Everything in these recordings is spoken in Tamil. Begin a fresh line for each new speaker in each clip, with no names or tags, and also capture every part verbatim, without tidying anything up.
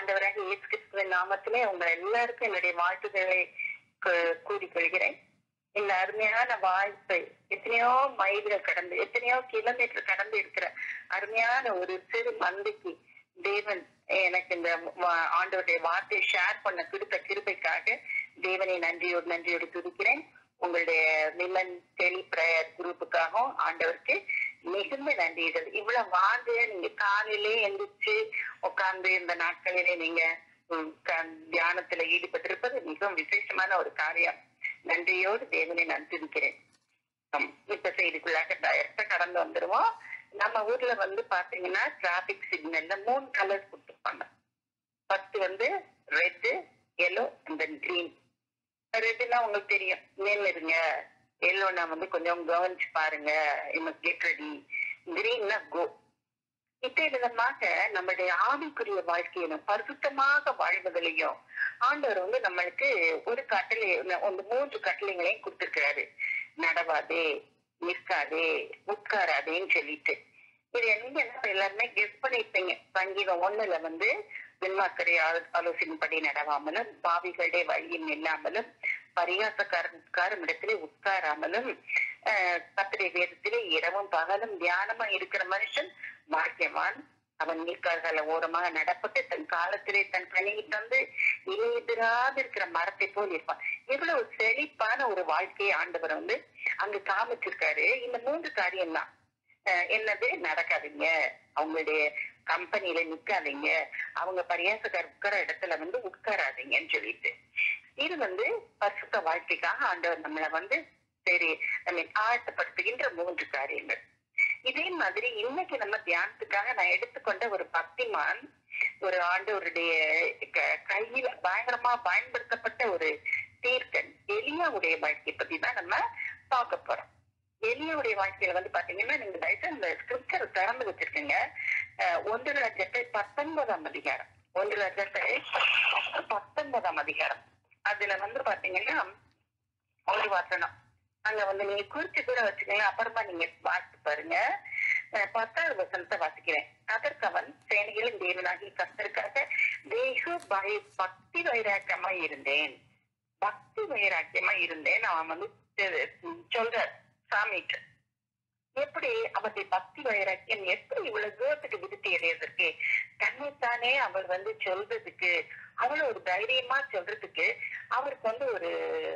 ஆண்டவராக இயேசு கிறிஸ்துவின் நாமத்திலே உங்க எல்லாருக்கும் என்னுடைய வாழ்த்துக்களை கூறிக்கொள்கிறேன். இந்த அருமையான வாய்ப்பை எத்தனையோ மைல்கள் கடந்து எத்தனையோ கிலோமீட்டர் கடந்து இருக்கிற அருமையான ஒரு சிறு மந்தைக்கு தேவன் எனக்கு இந்த ஆண்டவருடைய வார்த்தையை ஷேர் பண்ண கொடுத்த கிருபைக்காக தேவனை நன்றியோடு நன்றியோடு துதிக்கிறேன். உங்களுடைய விமன் டெலி பிரேயர் குரூப்புக்காகவும் ஆண்டவருக்கு மிகுந்த நன்றிகள். இவ்வளவு வாங்க நீங்க காலையிலே எந்திரிச்சு உட்கார்ந்து இந்த நாட்களிலே நீங்க தியானத்துல ஈடுபட்டிருப்பது மிகவும் விசேஷமான ஒரு காரியம். நன்றியோடு தேவனை நான் துதிக்கிறேன். இப்ப செய்திக்குள்ளாக டைரக்டா கடந்து வந்துருவோம். நம்ம ஊர்ல வந்து பாத்தீங்கன்னா டிராபிக் சிக்னல்ல மூணு கலர்ஸ் கொடுத்துருப்பாங்க. ஃபர்ஸ்ட் வந்து red, yellow and then green. ரெட்னா உங்களுக்கு தெரியும், நின்னுருங்க. எல்லோனா வந்து கொஞ்சம் கவனிச்சு பாருங்க, கெட் ரெடி. கிரீன்னா கோ. இத்தனை விதமாக நம்மளுடைய ஆவிக்குரிய வாழ்க்கையிலும் பரிசுத்தமாக வாழ்வதிலையும் ஆண்டவர் வந்து நம்மளுக்கு ஒரு கட்டளை, ஒரு மூன்று கட்டளைகளையும் கொடுத்திருக்கிறாரு. நடவாதே, நிற்காதே, உட்காராதேன்னு சொல்லிட்டு. இது எங்க என்ன எல்லாருமே கெஸ் பண்ணிருப்பீங்க. சங்கீதம் ஒண்ணுல வந்து விண்மாக்கரை ஆலோசனைப்படி நடவாமலும், பாவிகளுடைய வழியும் இல்லாமலும், பரிகாசக்காரன் இடத்திலே உட்காராமலும், அஹ் கத்திரை வேதத்திலே இரவும் பகலும் தியானமா இருக்கிற மனுஷன் பாக்கியவான். அவன் நீர்க்கால்கள ஓரமாக நடப்பட்டு தன் காலத்திலே தன் கனியை தந்து இலை எதிராது இருக்கிற மரத்தை போல் இருப்பான். இவ்வளவு செழிப்பான ஒரு வாழ்க்கையை ஆண்டவர் வந்து அங்க காமிச்சிருக்காரு. இந்த மூன்று காரியம் தான். என்னது, நடக்காதீங்க, அவங்களுடைய கம்பெனியில நிக்காதீங்க, அவங்க பரியாசக்கார உட்கார இடத்துல வந்து உட்காராதீங்கன்னு சொல்லிட்டு. இது வந்து பரிசுத்த வாழ்க்கைக்காக ஆண்டவர் நம்மளை வந்து சரி நம்ம ஆழ்த்தப்படுத்துகின்ற மூன்று காரியங்கள். இதே மாதிரி இன்னைக்கு நம்ம தியானத்துக்காக நான் எடுத்துக்கொண்ட ஒரு பக்திமான், ஒரு ஆண்டவருடைய கையில பயங்கரமா பயன்படுத்தப்பட்ட ஒரு தீர்க்கன் எலியாவுடைய வாழ்க்கையை பத்தி தான் நம்ம பார்க்க போறோம். எலியாவுடைய வாழ்க்கையில வந்து பாத்தீங்கன்னா, நீங்க தயவுசெய்து இந்த ஸ்கிரிப்சர் திறந்து வச்சிருக்கீங்க. ஒன்று லட்சத்தை பத்தொன்பதாம் அதிகாரம், ஒன்று லட்சத்தை பத்தொன்பதாம் அதிகாரம். அதுல வந்து பாத்தீங்கன்னா ஒரு வசனம் அங்க வந்து நீங்க குறிச்சு கூட வச்சுக்கீங்க, அப்புறமா நீங்க வாசித்து பாருங்க. பத்தாவது வசனத்தை வாசிக்கிறேன். அதற்கு அவன் சேனைகளின் தேவனாகி கர்த்தருக்காக தேக பய பக்தி வைராக்கியமா இருந்தேன், பக்தி வைராக்கியமா இருந்தேன் அவன் வந்து சொல்ற சாமிக்கு. எப்படி அவருடைய பக்தி வைராக்கியம் எப்படி இவ்வளவு தூரத்துக்கு விருத்தி அடையறதுக்கு, தன்னைத்தானே அவர் வந்து சொல்றதுக்கு, அவ்வளவு ஒரு தைரியமா சொல்றதுக்கு அவருக்கு வந்து ஒரு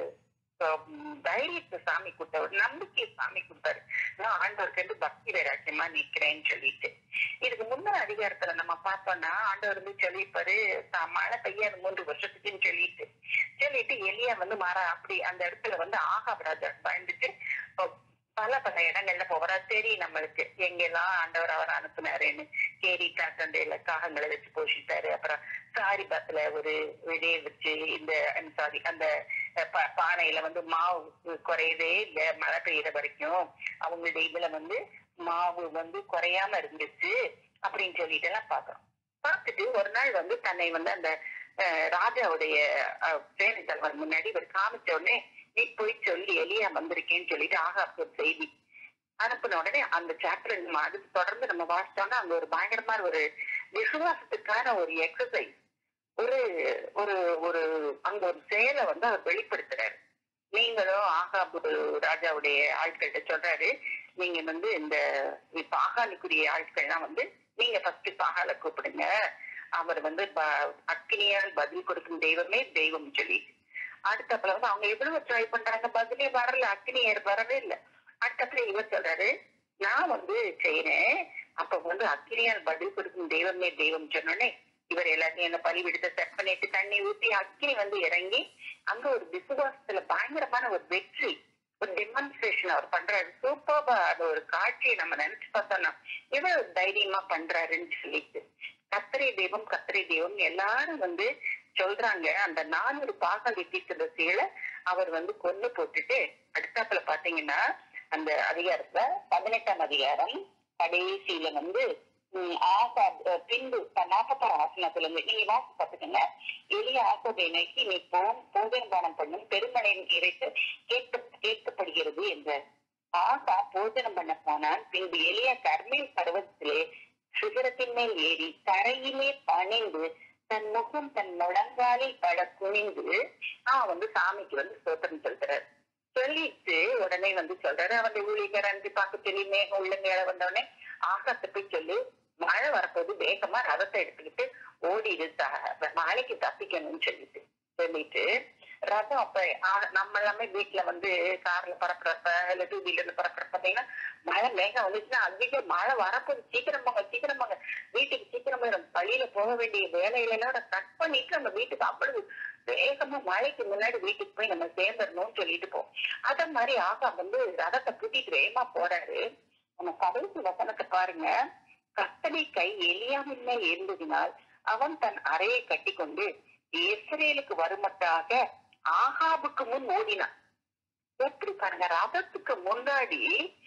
தைரியத்தை சாமி கொடுத்த, ஒரு நம்பிக்கையை சாமி கொடுத்தாரு. நான் ஆண்டவருக்கு வந்து பக்தி வைராக்கியமா நிக்கிறேன்னு சொல்லிட்டு. இதுக்கு முன்ன அதிகாரத்துல நம்ம பார்த்தோம்னா ஆண்டவர் வந்து சொல்லிப்பாரு, மழை பெய்யாது மூன்று வருஷத்துக்குன்னு சொல்லிட்டு சொல்லிட்டு எலியா வந்து மாறா அப்படி அந்த இடத்துல வந்து ஆகாபராஜா பயந்துட்டு பல பல இடங்கள்ல போறா. சரி, நம்மளுக்கு எங்கெல்லாம் ஆண்டவர் அவர் அனுப்புனாருன்னு கேரி காத்தந்தையில காகங்களை வச்சு போஷித்தாரு. அப்புறம் சாரிபாத்துல ஒரு விதையை வச்சு இந்த சாரி அந்த பானையில வந்து மாவு குறையதே இல்ல, மழை பெய்யற வரைக்கும் அவங்களுடைய இதுல வந்து மாவு வந்து குறையாம இருந்துச்சு அப்படின்னு சொல்லிட்டு எல்லாம் பாக்குறோம். பார்த்துட்டு ஒரு நாள் வந்து தன்னை வந்து அந்த ராஜாவுடைய சேனை தலைவர் முன்னாடி ஒரு காமிச்ச உடனே, நீ போய் சொல்லி எலியா வந்திருக்கேன்னு சொல்லிட்டு ஆகாப் ஒரு செய்தி அனுப்பின உடனே அந்த சாப்டர் நம்ம அதுக்கு தொடர்ந்து நம்ம வாசிச்சோம்னா அங்க ஒரு பயங்கரமான ஒரு விசுவாசத்துக்கான ஒரு எக்ஸசைஸ், ஒரு ஒரு ஒரு அங்க ஒரு செயலை வந்து அவர் வெளிப்படுத்துறாரு. நீங்களும் ஆகாப் ராஜாவுடைய ஆட்கள்கிட்ட சொல்றாரு, நீங்க வந்து இந்த பாகாலுக்குரிய ஆட்கள்லாம் வந்து நீங்க ஃபர்ஸ்ட் பாகால கூப்பிடுங்க, அவர் வந்து அக்கினியால் பதில் கொடுக்கும் தெய்வமே தெய்வம் சொல்லி. அடுத்தப்பல வந்து அவங்க எவ்வளவு ட்ரை பண்றாங்க, பதிலே வரல, அக்கினியர் வரவே இல்லை. அடுத்தப்பல இவர் சொல்றாரு, நான் வந்து செய்யறேன், அப்ப வந்து அக்கினியால் பதில் கொடுக்கும் தெய்வமே தெய்வம் சொன்னோடனே இவர் எல்லாத்தையும் என்ன பலி விடுத்த செட் பண்ணிட்டு தண்ணி ஊத்தி அக்கினி வந்து இறங்கி அங்க ஒரு விசுவாசத்துல பயங்கரமான ஒரு வெற்றி, ஒரு டெமான்ஸ்ட்ரேஷன் அவர் பண்றாரு. சூப்பர்பா அது ஒரு காட்சியை நம்ம நினைச்சு பார்த்தோம்னா எவ்வளவு தைரியமா பண்றாருன்னு சொல்லிட்டு. கத்திரை தெய்வம் கத்திரை தெய்வம் எல்லாரும் வந்து சொல்றாங்க. அந்த நானூறு பாகால் தீர்க்கத செயல அவர் வந்து கொண்டு போட்டுட்டு அடுத்தாப்புல பாத்தீங்கன்னா அந்த அதிகாரத்துல பதினெட்டாம் அதிகாரம் கடைசியில வந்து ஆசா பின்பு நாற்பத்தாறு ஆசனத்துல இருந்து நீங்க வாசி பார்த்துக்கங்க. எளிய ஆசோதை நோக்கி நீ போம் போஜன பானம் பண்ணும் பெருமழையின் இறைத்து கேட்க கேட்கப்படுகிறது என்ற ஆசா போஜனம் பண்ண போனான். பின்பு எளிய கர்மேல் பருவத்திலே சிகரத்தின் மேல் ஏறி தரையிலே பணிந்து தன் முகம் தன் முழங்காலில் பட குனிந்து அவன் வந்து சாமிக்கு வந்து ஸ்தோத்திரம் சொல்றாரு. சொல்லிட்டு உடனே வந்து சொல்றாரு, அவன் ஊழியர் அஞ்சு பார்க்க சொல்லி மேகம் உள்ள மேல வந்தவனே ஆகாத்து போய் சொல்லி மழை வரப்போது வேகமா ரதத்தை எடுத்துக்கிட்டு ஓடிடு, மழைக்கு தப்பிக்கணும்னு சொல்லிட்டு சொல்லிட்டு ரதம் அப்ப நம்ம எல்லாமே வீட்டுல வந்து கார்ல பறக்கிறப்ப இல்ல டூ வீலர்ல பறக்கிறப்ப பாத்தீங்கன்னா மழை மேகம் வந்துச்சுன்னா அதிகம் மழை வரப்போது சீக்கிரம் போங்க சீக்கிரம் போங்க வீட்டுக்கு சீக்கிரம் போயிடும், பள்ளியில போக வேண்டிய வேலைகளோட கட் பண்ணிட்டு நம்ம வீட்டுக்கு அவ்வளவு வேகமா மழைக்கு முன்னாடி வீட்டுக்கு போய் நம்ம சேர்ந்துடணும்னு சொல்லிட்டு போம். அத மாதிரி ஆகா வந்து ரதத்தை கூட்டிட்டு வேகமா போறாரு. நம்ம கடைசி வசனத்தை பாருங்க. கர்த்தருடைய கை எலியாவின் மேல் இருந்ததினால் அவன் தன் அறையை கட்டி கொண்டு இஸ்ரேலுக்கு வருமட்டாக ஆகாபுக்கு முன் ஓடினான். எப்படி பாருங்க, ரதத்துக்கு முன்னாடி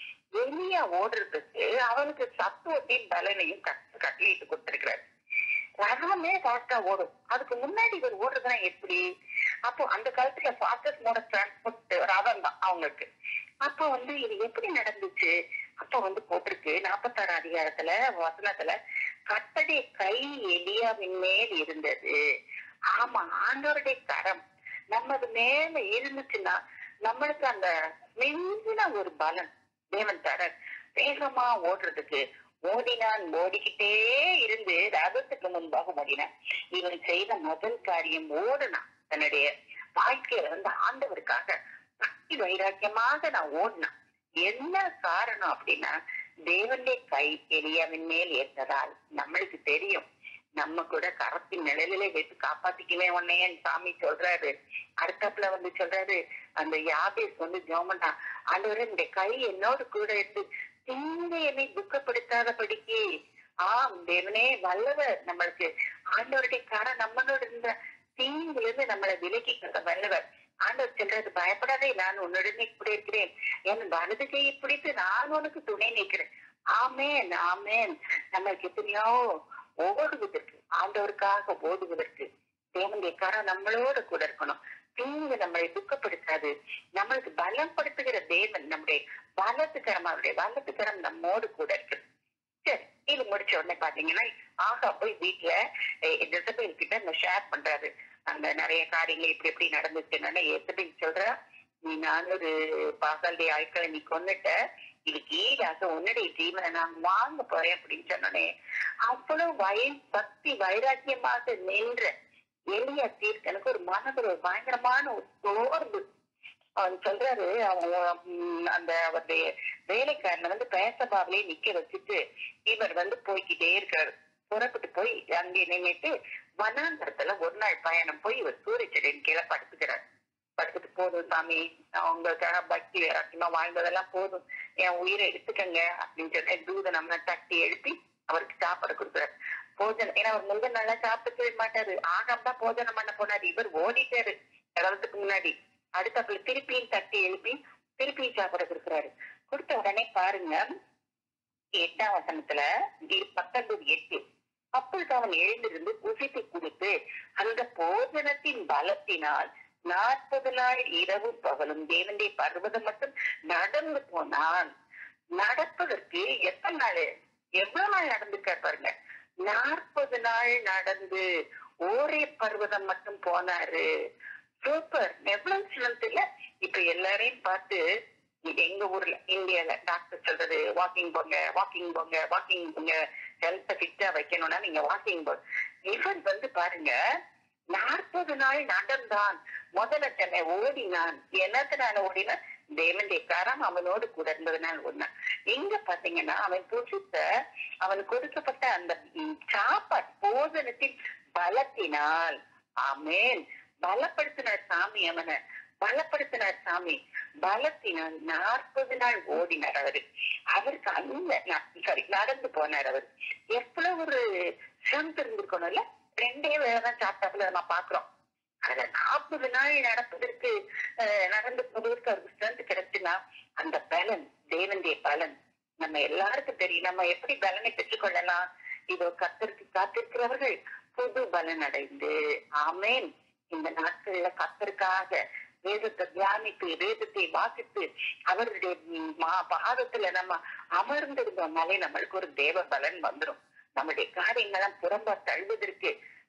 எலியா ஓடுறதுக்கு அவனுக்கு சத்துவத்தையும் பலனையும் கட்டளையிட்டு கொடுத்திருக்கிறாரு. ரதமே ஃபாஸ்டா ஓடும், அதுக்கு முன்னாடி இவர் ஓடுறதுனா எப்படி? அப்போ அந்த காலத்துல ஃபாஸ்டஸ்ட் மோட் ஆஃப் டிரான்ஸ்போர்ட் ரதம் தான் அவங்களுக்கு. அப்போ வந்து இது எப்படி நடந்துச்சு? அப்ப வந்து போட்டிருக்கு நாற்பத்தாறு அதிகாரத்துல வசனத்துல, கர்த்தருடைய கை எலியாவின் மேல் இருந்தது. ஆமா, ஆண்டவருடைய கரம் நமது மேல இருந்துச்சுன்னா நம்மளுக்கு அந்த மிஞ்சின ஒரு பலன் தேவன் தர வேகமா ஓடுறதுக்கு. ஓடினான், ஓடிக்கிட்டே இருந்து ரதத்துக்கு முன்பாக ஓடினான். இவன் செய்த முதல் காரியம் ஓடுனான். தன்னுடைய வாழ்க்கையில வந்து ஆண்டவருக்காக பக்தி வைராக்கியமாக நான் ஓடினான். என்ன காரணம் அப்படின்னா, தேவனுடைய கை எலியாவின் மேல் ஏற்றதால். நம்மளுக்கு தெரியும், நம்ம கூட கரத்தின் நிழலிலே வைத்து காப்பாத்திக்குவே உன்னையன் சாமி சொல்றாரு. அடுத்தப்புல வந்து சொல்றாரு, அந்த யாபேஸ் வந்து ஜோமண்டா, ஆண்டவரே இந்த கை என்னோடு கூட எடுத்து தீங்கையை துக்கப்படுத்தாதபடிக்கு. ஆம் தேவனே வல்லவர். நம்மளுக்கு ஆண்டவருடைய கரம் நம்மளோட இருந்த தீங்குல இருந்து நம்மளை விலக்கி வல்லவர். ஆண்டவர் சொல்றது, பயப்படாதே, நான் உன்னுடனே கூட இருக்கிறேன், என் வலது கையை பிடித்து நான் உனக்கு துணை நிற்கிறேன். ஆமேன் ஆமேன். நம்மளுக்கு எத்தனையோ ஓடுவதற்கு, ஆண்டவருக்காக ஓடுவதற்கு தேவனுடைய கரம் நம்மளோட கூட இருக்கணும். தீங்கு நம்மளை துக்கப்படுத்தாது. நம்மளுக்கு பலம் படுத்துகிற தேவன் நம்முடைய வலத்துக்கரம், அவருடைய வலத்துக்கரம் நம்மோடு கூட இருக்கு. சரி, இது முடிச்ச உடனே பாத்தீங்கன்னா ஆகா போய் வீட்டுல ஜெசபேல் கிட்ட அந்த ஷேர் பண்றாரு அந்த நிறைய காரியங்கள் இப்படி எப்படி நடந்துச்சுன்னு. ஜெசபேல் சொல்றா, நீ நானூறு பாகாலுடைய ஆட்களை நீ கொன்னுட்ட, இதுக்கு ஈடாக உன்னுடைய ஜீவனை நான் வாங்க போறேன் அப்படின்னு சொன்னோடனே அவ்வளவு வய பக்தி வைராக்கியமாக நின்ற எளிய தீர்க்கனுக்கு ஒரு மனதில் ஒரு பயங்கரமான ஒரு சோர்வு. அவன் சொல்றாரு, அவன் அந்த அவருடைய வேலைக்காரனை வந்து பேசபாவிலே நிக்க வச்சுட்டு இவர் வந்து போய்கிட்டே இருக்காரு. புறப்பட்டு போய் அங்கே நின்றுட்டு வனாந்தரத்துல ஒரு நாள் பயணம் போய் இவர் சூரிய செடியின் கீழே படுத்துக்கிறார். படுத்துட்டு, போதும் சாமி, அவங்களுக்காக பக்தி வைராக்கியமா வாழ்ந்ததெல்லாம் போதும், என் உயிரை எடுத்துக்கங்க அப்படின்னு சொல்லி தூத நம்ம தட்டி எழுப்பி அவருக்கு சாப்பாடு கொடுக்குறாரு. போஜனம், ஏன்னா அவர் முந்தின நல்லா சாப்பிட்டு மாட்டாரு, ஆகாம் தான் போஜனம் பண்ண போனாரு. இவர் ஓடிட்டாரு கடவுளுக்கு முன்னாடி. அடுத்தப்பல திருப்பியும் தட்டி எழுப்பி திருப்பியும் சாப்பாடு கொடுக்குறாரு. கொடுத்த உடனே பாருங்க, எட்டாம் வசனத்துல பத்தொன்பது எட்டு, அப்பொழுது அவன் எழுந்திருந்து புசித்து கொடுத்து அந்த போஜனத்தின் பலத்தினால் நாற்பது நாள் இரவு பகலும் தேவனுடைய பர்வதம் மட்டும் நடந்து போனான். நடப்பதற்கு எத்தனை நாள், எவ்வளவு நாள் நடந்துக்கார் பாருங்க. நாற்பது நாள் நடந்து ஒரே பர்வதம் மட்டும் போனாரு. சூப்பர், எவ்வளவு சிலத்துல. இப்ப எல்லாரையும் பார்த்து எங்க ஊர்ல இந்தியால டாக்டர் சொல்றது, வாக்கிங் போங்க வாக்கிங் போங்க வாக்கிங் போங்க, ஹெல்த்த ஃபிட்டா வைக்கணும்னா நீங்க வாக்கிங் போங்க. இவன் வந்து பாருங்க, நாற்பது நாள் நடந்தான். முதல்ல தன்னை ஓடினான். என்னத்தினால ஓடினான்? தேவனுடைய கரம் அவனோடு கூட இருந்ததுனால ஓடினான். எங்க பாத்தீங்கன்னா அவன் புசித்த, அவனுக்கு கொடுக்கப்பட்ட அந்த சாப்பாடு போஜனத்தின் பலத்தினால். ஆமேன். பலப்படுத்தினார் சாமி, அவனை பலப்படுத்தினார் சாமி. பலத்தினால் நாற்பது நாள் ஓடினார் அவரு. அவருக்கு அந்த சாரி நடந்து போனார் அவர். எவ்வளவு ஒரு ஸ்ட்ரென்த் இருந்திருக்கணும்ல. ரெண்டே வேலைதான் சாப்பிட்டாப்புல நம்ம பாக்குறோம். அதுல நாற்பது நாள் நடப்பதற்கு நடந்து போவதற்கு அவருக்கு ஸ்ட்ரென்த் கிடைச்சுன்னா அந்த பலன், தேவனுடைய பலன் நம்ம எல்லாருக்கும் தெரியும். நம்ம எப்படி பலனை பெற்றுக்கொள்ளலாம்? இதோ கர்த்தருக்கு காத்திருக்கிறவர்கள் புது பலன் அடைந்து. ஆமேன். இந்த நாட்கள்ல கர்த்தருக்காக வேதத்தை தியானித்து வேதத்தை வாசித்து அவருடைய பாதத்துல நம்ம அமர்ந்திருந்தோம்னாலே நம்மளுக்கு ஒரு தேவ பலன் வந்துடும். நம்முடைய காரியங்கள்லாம் புறம்பா தழுவதற்கு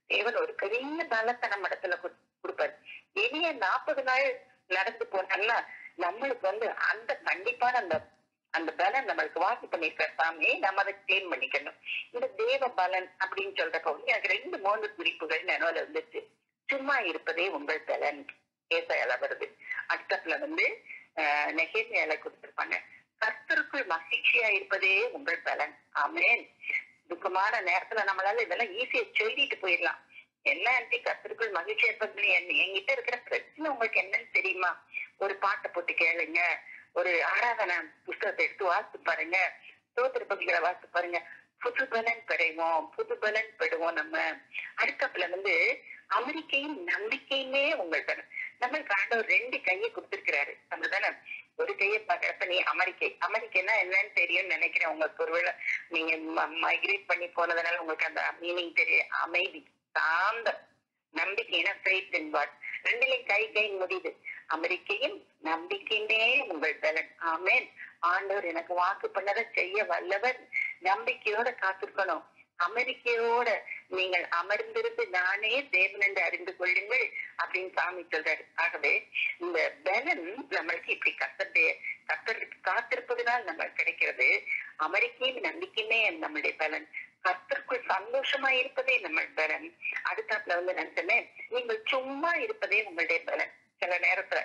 தேவன் ஒரு பெரிய பலத்தை நம்ம இடத்துல கொடுப்பாரு. இனிய நாற்பது நாள் நடந்து போனோம்னா நம்மளுக்கு வந்து அந்த கண்டிப்பான அந்த அந்த பலன் நம்மளுக்கு வாக்கு பண்ணிருக்க சாமி, நம்ம அதை கிளைம் பண்ணிக்கணும். இந்த தேவ பலன் அப்படின்னு சொல்றப்ப வந்து எனக்கு ரெண்டு மூணு குறிப்புகள் நினைவுல இருந்துச்சு. சும்மா இருப்பதே உங்கள் பலன் ஏசாயால வருது. அடுத்தப்புல வந்து ஆஹ் நெகேமியால கொடுத்திருப்பாங்க, கர்த்தருக்குள் மகிழ்ச்சியா இருப்பதே உங்கள் பலன். ஆமென். துக்கமான நேரத்துல நம்மளால இதெல்லாம் ஈஸியா சொல்லிட்டு போயிடலாம். என்ன ஆண்டி கர்த்தருக்குள் மகிழ்ச்சியா இருப்பது, என்கிட்ட இருக்கிற பிரச்சனை உங்களுக்கு என்னன்னு தெரியுமா? ஒரு பாட்டை போட்டு கேளுங்க, ஒரு ஆராதனை புஸ்தகத்தை எடுத்து வாசித்து பாருங்க, ஸ்தோத்திர பகுதிகளை வாசித்து பாருங்க, புது பலன் பெறுவோம், புது பலன் பெறுவோம். நம்ம அடுத்தப்புல வந்து அமெரிக்கையும் நம்பிக்கையுமே உங்கள் பலன். நம்மளுக்கு ஆண்டவர் ரெண்டு கையை கொடுத்திருக்கிறாரு, அப்படிதானே? ஒரு கையை பாக்குறப்ப நீ அமெரிக்கை அமெரிக்கைன்னா என்னன்னு தெரியும்னு நினைக்கிறேன். உங்களுக்கு ஒருவேளை நீங்க மைக்ரேட் பண்ணி போனதுனால உங்களுக்கு அந்த மீனிங் தெரியும். அமைதி, சாந்தம், நம்பிக்கைன்னா ஃபெய்த் இன் காட். ரெண்டுலையும் கை கை முடியுது. அமெரிக்கையும் நம்பிக்கையுமே உங்கள் பலன். ஆமென். ஆண்டவர் எனக்கு வாக்கு பண்ணதை செய்ய வல்லவர். நம்பிக்கையோட காத்திருக்கணும். அமெரிக்கையோட நீங்கள் அமர்ந்திருந்து நானே தேவன் என்று அறிந்து கொள்ளுங்கள் அப்படின்னு சாமி சொல்றாரு. ஆகவே இந்த பலன் நம்மளுக்கு இப்படி கத்தத்தை கத்தருக்கு காத்திருப்பதனால் நம்மளுக்கு கிடைக்கிறது. அமெரிக்கையும் நம்பிக்கையுமே நம்மளுடைய பலன். கர்த்தருக்குள் சந்தோஷமா இருப்பதே நம்ம பலன். அடுத்தாப்புல வந்து நான் சொன்னேன், நீங்கள் சும்மா இருப்பதே உங்களுடைய பலன். சில நேரத்துல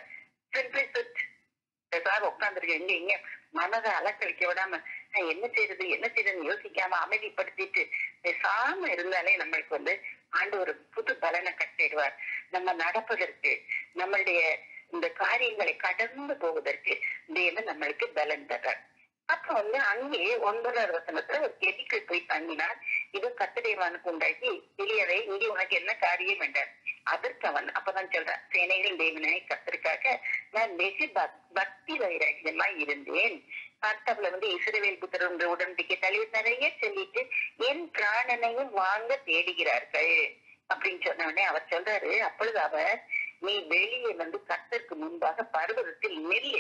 உட்காந்துருக்கு எங்க இங்க மனதை அலக்கழிக்க விடாம என்ன செய்யறது என்ன செய்யறதுன்னு யோசிக்காம அமைதிப்படுத்திட்டு பேசாம இருந்தாலே நம்மளுக்கு வந்து ஆண்டு ஒரு புது பலனை கட்டிடுவார். நம்ம நடப்பதற்கு, நம்மளுடைய இந்த காரியங்களை கடந்து போவதற்கு தேவன் நம்மளுக்கு பலன் தர்றார். அப்ப வந்து அங்கே ஒன்பதாவது வசனத்துல ஒரு கெதிக்குள் போய் தங்கினார். இது கத்ததேவானுக்கு உண்டாக்கி எளியவை, இங்கே உனக்கு என்ன காரியம் என்றார். அதற்கு அவன் அப்பதான் சொல்றான், சேனைகள் தேவனை கத்திற்காக நான் வெகு பக்தி வைராக்கியமா இருந்தேன். கர்த்தர்ல வந்து இஸ்ரவேல் புத்திரர் உடன்படிக்கை தலைவர் நிறைய சொல்லிட்டு என் பிராணனையும் வாங்க தேடுகிறார்கள் அப்படின்னு சொன்ன உடனே அவர் சொல்றாரு, அப்பொழுது அவர், நீ வெளியே வந்து கர்த்தருக்கு முன்பாக பர்வதத்தில் நெல்.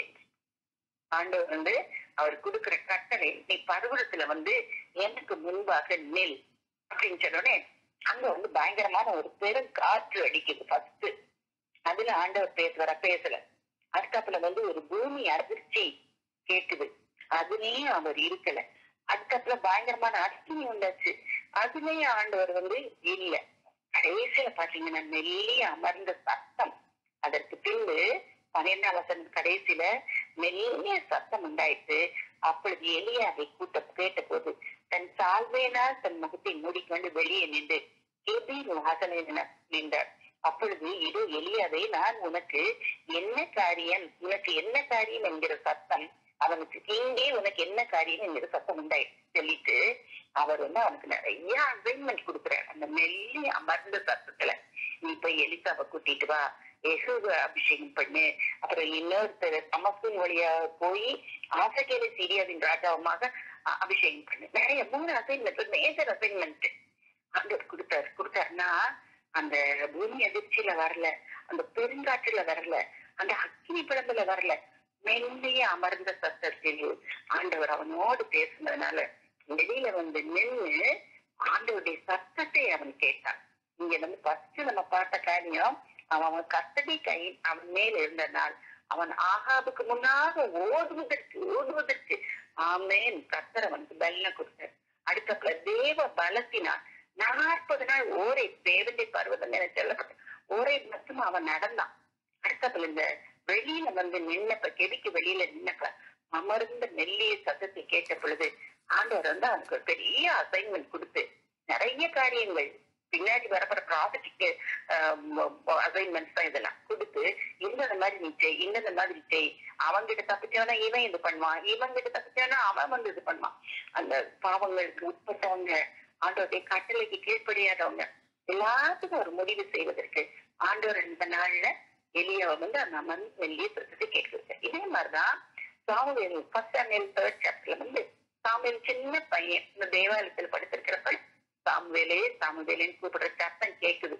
ஆண்டவர் வந்து அவர் கொடுக்கிற கட்டளை, நீ பர்வதத்துல வந்து எனக்கு முன்பாக நெல் அப்படின்னு சொன்னோடனே அங்க வந்து பயங்கரமான ஒரு பெரும் காற்று அடிக்குது. ஃபர்ஸ்ட் அதுல ஆண்டவர் பேசுற பேசல. அடுத்தாப்புல வந்து ஒரு பூமி அதிர்ச்சி கேக்குது, அதுலயும் அவர் இருக்கல. அதுக்கப்புறம் பயங்கரமான அக்கினி உண்டாச்சு, அதுலயும் ஆண்டவர் வந்து இல்ல. கடைசியில பாத்தீங்கன்னா மெல்லிய அமர்ந்த சத்தம். அதற்கு பின்பு பன்னிரெண்டாம் வசனம் கடைசியில மெல்லிய சத்தம் உண்டாயிட்டு, அப்பொழுது எலியாவை கூட்ட கேட்ட போது தன் சால்வையினால் தன் முகத்தை மூடிக்கொண்டு வெளியே நின்று கேபின் வாசலில் நின்றார். அப்பொழுது இது எலியாவே, நான் உனக்கு என்ன காரியம், உனக்கு என்ன காரியம் என்கிற சத்தம் அவனுக்கு இங்கே உனக்கு என்ன காரியம் என்கிற சத்தம் உண்டாய் சொல்லிட்டு அவர் வந்து அவனுக்கு நிறைய அசைன்மெண்ட் கொடுக்குறாரு. அந்த மெல்லி அமர்ந்த சத்தத்துல, நீ போய் எலிசாவை கூட்டிட்டு வா, எசுவ அபிஷேகம் பண்ணு, அப்புறம் இன்னொருத்தர் தமஸ்கின் வழியா போய் ஆசகேல சீரியாவின் ராஜாவுமாக அபிஷேகம் பண்ணு. நிறைய மூணு அசைன்மெண்ட், மேஜர் அசைன்மெண்ட் ஆண்டவர் கொடுத்தாரு. கொடுத்தாருன்னா அந்த பூமி அதிர்ச்சியில வரல, அந்த பெருங்காற்றுல வரல, அந்த அக்கினி பிளம்புல வரல, மெல்லிய அமர்ந்த சத்தத்தில் ஆண்டவர் அவனோடு பேசுனதுனால வெளியில வந்து நின்று ஆண்டவருடைய சத்தத்தை அவன் கேட்டான். இங்க வந்து ஃபர்ஸ்ட் நம்ம பார்த்த காரியம், அவன் கத்தடி கை அவன் மேல் இருந்தனால் அவன் ஆகாபுக்கு முன்னாக ஓடுவதற்கு ஓடுவதற்கு ஆமேன் கர்த்தர் அவனுக்கு பலனை கொடுத்தார். அடுத்தப்பல தேவ பலத்தினால் நாற்பது நாள் ஓரை தேவதை பருவதம் என சொல்லப்பட்ட ஓரை மட்டும் அவன் நடந்தான். அடுத்தப்பல இந்த வெளியில வந்து நின்னப்ப, கெடிக்கு வெளியில நின்னப்ப அமர்ந்த மெல்லிய சத்தத்தை கேட்ட பொழுது ஆண்டவர் வந்து அவனுக்கு ஒரு பெரிய அசைன்மெண்ட் கொடுத்து நிறைய காரியங்கள் பின்னாடி வரப்பட ப்ராஜெக்டுக்கு அசைன்மெண்ட்ஸ் தான் இதெல்லாம் கொடுத்து, இந்த மாதிரி நீ செய், இந்த மாதிரி செய், அவங்கிட்ட தப்பிச்சவனா இவன் இது பண்ணுவான், இவங்கிட்ட தப்பிச்சவனா அவன் வந்து இது பண்ணுவான். அந்த பாவங்களுக்கு உட்பட்டவங்க, ஆண்டோருடைய கட்டளைக்கு கீழ்ப்படியாதவங்க எல்லாத்துக்கும் ஒரு முடிவு செய்வதற்கு ஆண்டவர் இந்த நாள்ல எலியாவை வந்து அந்த அமர்ந்து மெல்லிய சத்தத்தை கேட்கிறது. இதே மாதிரிதான் சாமுவேல் ஃபர்ஸ்ட் சாமுவேல் தேர்ட் சாப்டர்ல வந்து சாமுவேல் சின்ன பையன் இந்த தேவாலயத்துல படுத்திருக்கிறப்ப சாமுவேலே சாமுவேலேன்னு கூப்பிடுற சத்தம் கேக்குது.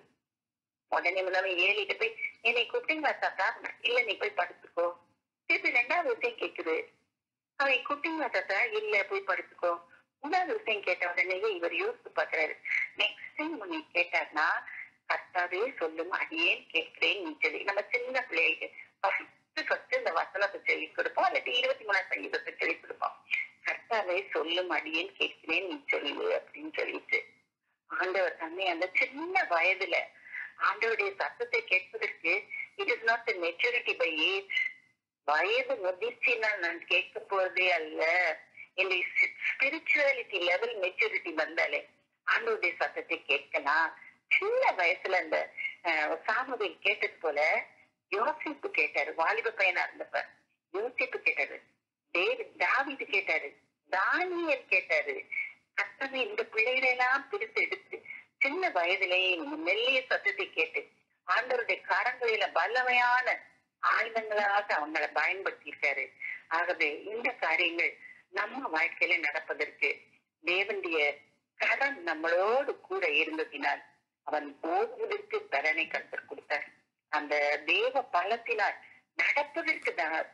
உடனே முதல்ல ஏழிட்டு போய் என்னை கூப்பிட்டீங்களா தாத்தா, இல்ல நீ போய் படுத்துக்கோ. திருப்பி ரெண்டாவது விஷயம் கேக்குது, அவன் கூப்பிட்டீங்களா தாத்தா, இல்ல போய் படுத்துக்கோ. மூணாவது விஷயம் கேட்ட உடனே இவர் யோசித்து பாக்குறாரு. நெக்ஸ்ட் டைம் நீ கேட்டாருன்னா கர்த்தாவே சொல்லும் அடியேன் கேட்கிறேன் நீ சொல்லி நம்ம சின்ன பிள்ளைகளுக்கு ஃபர்ஸ்ட் ஃபர்ஸ்ட் இந்த வசனத்தை சொல்லி கொடுப்போம், அல்லது இருபத்தி மூணாம் சங்கீதத்தை சொல்லி கொடுப்போம். கர்த்தாவே சொல்லும் அடியேன் கேட்கிறேன் நீ சொல்லு அப்படின்னு சொல்லிட்டு ஆண்டவர் தன்னை அந்த சின்ன வயதுல ஆண்டவருடைய சத்தத்தை கேட்பதற்கு it is not maturity by age. வயது முதிர்ச்சினால் நான் கேட்க போறதே அல்ல, என்னுடைய ஸ்பிரிச்சுவாலிட்டி லெவல் மெச்சூரிட்டி வந்தாலே ஆண்டவருடைய சத்தத்தை கேட்கலாம். சின்ன வயசுல அந்த சாமுவேல் கேட்டது போல யோசிப்பு கேட்டாரு, வாலிப பையனா இருந்தப்ப யோசிப்பு கேட்டாரு, டேவிட் தாவீது கேட்டாரு, தானியேல் கேட்டாரு. கர்த்தமே இந்த பிள்ளைகளை எல்லாம் பிரித்து எடுத்து சின்ன வயதிலேயே மெல்லிய சத்தத்தை கேட்டு ஆண்டவருடைய கரங்களில பலமையான ஆயுதங்களாக அவங்களை பயன்படுத்தி இருக்காரு. ஆகவே இந்த காரியங்கள் நம்ம வாழ்க்கையில நடப்பதற்கு தேவனுடைய கரம் நம்மளோடு கூட இருந்ததினால் அவன் ஓடுவதற்கு பலனை கர்த்தர் கொடுத்தார். அந்த தேவ பலத்தினால் நடப்பதற்கு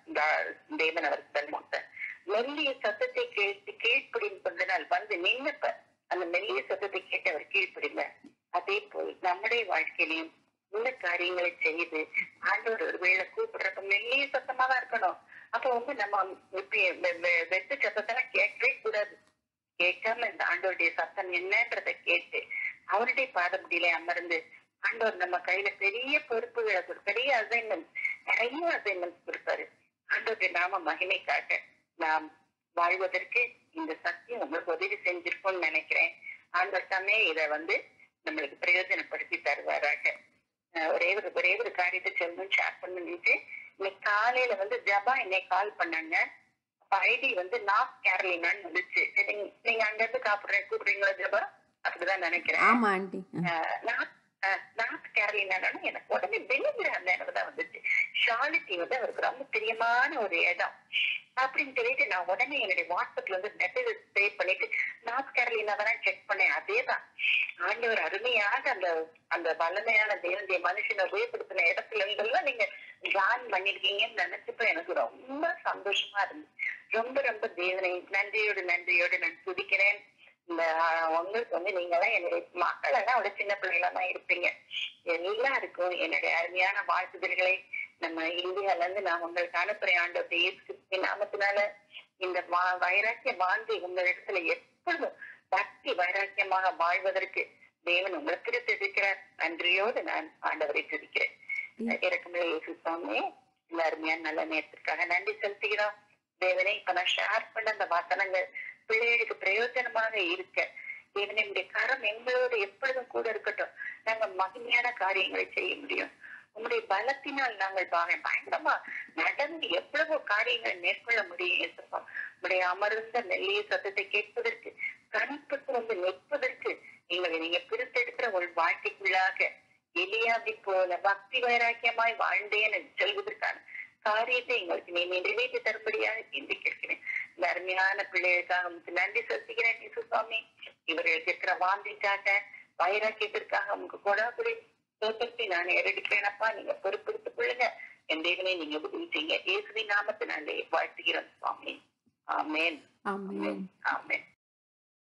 தேவன் அவருக்கு பலன் கொடுத்தார். மெல்லிய சத்தத்தை கேட்டு கீழ்ப்படிப்பதனால் வந்து நின்னப்ப அந்த மெல்லிய சத்தத்தை கேட்டு அவர் கீழ்ப்படிந்தார். அதே போல் நம்முடைய வாழ்க்கையிலையும் இந்த காரியங்களை செய்து ஆண்டவர் ஒரு வேளை கூப்பிடுறப்ப மெல்லிய சத்தமா தான் இருக்கணும். அப்ப வந்து நம்ம வெட்டு சத்தத்தெல்லாம் கேட்கவே கூடாது. கேட்காம இந்த ஆண்டவருடைய சத்தம் என்னன்றதை கேட்டு அவருடைய பாதப்படியில அமர்ந்து ஆண்டவர் நம்ம கையில பெரிய பொறுப்புகளை கொடு, பெரிய அசைன்மெண்ட், நிறைய அசைன்மெண்ட் கொடுப்பாரு. ஆண்டவருடைய நாம மகிமைக்காக நாம் வாழ்வதற்கு இந்த சத்தியம் உங்களுக்கு உதவி செஞ்சிருக்கோம்னு நினைக்கிறேன். ஆண்டவர் தாமே இதை வந்து நம்மளுக்கு பிரயோஜனப்படுத்தி தருவாராக. ஒரே ஒரு ஒரே ஒரு காரியத்தை சொல்லணும், ஷேர் பண்ணிட்டு இன்னைக்கு காலையில வந்து ஜபா என்னை கால் பண்ணாங்க. ஐடி வந்து நார்த் கேரளினான்னு வந்துச்சு. நீங்க அங்க இருந்து காப்பிடுறேன் கூப்பிடுறீங்களா ஜபா? அப்படிதான் நினைக்கிறேன். நார்த் கேரளினாலும் எனக்கு உடனே பெலிகிராம்ல எனக்கு தான் வந்துச்சு. ஷாலிட்டி வந்து அவருக்கு ரொம்ப பிரியமான ஒரு இடம் அப்படின்னு சொல்லிட்டு நான் உடனே என்னுடைய வாட்ஸ்அப்ல வந்து மெசேஜ் சேவ் பண்ணிட்டு நார்த் கேரளினா தான் செக் பண்ணேன். அதேதான் ஆண்டவர் அருமையாக அந்த அந்த வல்லமையான தேவனுடைய மனுஷனை உபயோகப்படுத்தின இடத்துல இருந்தெல்லாம் நீங்க ஜாயின் பண்ணிருக்கீங்கன்னு நினைச்சப்ப எனக்கு ரொம்ப சந்தோஷமா இருந்துச்சு. ரொம்ப ரொம்ப தேவனை நன்றியோடு நன்றியோடு நான் துதிக்கிறேன். இந்த உங்களுக்கு வந்து நீங்க எல்லாம் என்னுடைய மக்கள் எல்லாம் ஒரு சின்ன பிள்ளைகளா தான் இருப்பீங்க. எல்லாருக்கும் என்னுடைய அருமையான வாழ்த்துதல்களை நம்ம இந்தியால இருந்து நான் உங்களுக்கு அனுப்புறேன். ஆண்டவருடைய நாமத்தினால இந்த வைராக்கிய வாழ்ந்து உங்க இடத்துல எப்பொழுதும் பக்தி வைராக்கியமாக வாழ்வதற்கு தேவன் உங்களை திருத்திருக்கிறார். நன்றியோடு நான் ஆண்டவரை துதிக்கிறேன். இறக்குமே இயேசுசாமி இந்த அருமையான நல்ல நேரத்திற்காக நன்றி செலுத்துகிறோம். தேவனை இப்ப நான் ஷேர் பண்ண அந்த வசனங்கள் பிள்ளைகளுக்கு பிரயோஜனமாக இருக்க தேவனுடைய கரம் எங்களோடு எப்பொழுதும் கூட இருக்கட்டும். நாங்க மகிமையான காரியங்களை செய்ய முடியும். உங்களுடைய பலத்தினால் நாங்கள் பயங்கரமா நடந்து எவ்வளவோ காரியங்களை மேற்கொள்ள முடியும். உங்களுடைய அமர்ந்த மெல்லிய சத்தத்தை கேட்பதற்கு கணிப்பட்டு வந்து நிற்பதற்கு எங்களை நீங்க பிரித்தெடுக்கிற ஒரு வாழ்க்கைக்குள்ளாக எலியாவை போல பக்தி வைராக்கியமாய் வாழ்ந்தேன்னு சொல்வதற்கான காரியத்தை எங்களுக்கு நீ நிறைவேற்றி தரும்படியாக சிந்தி கேட்கிறேன். இந்த அருமையான பிள்ளைகளுக்காக உங்களுக்கு நன்றி செலுத்துகிறேன் இயேசுசாமி. இவர்களுக்கு இருக்கிற வாந்திக்காக வைராக்கியத்திற்காக உங்களுக்கு கொடாக்குடி தோட்டத்தை நான் எடுக்கிறேனப்பா. நீங்க பொறுப்பெடுத்துக் கொள்ளுங்க. என் தேவனை நீங்க உதவி செய்யுங்க. இயேசுவின் நாமத்தை நாங்கள் வாழ்த்துகிறோம் சுவாமி. ஆமென். ஆமென். ஆமென்.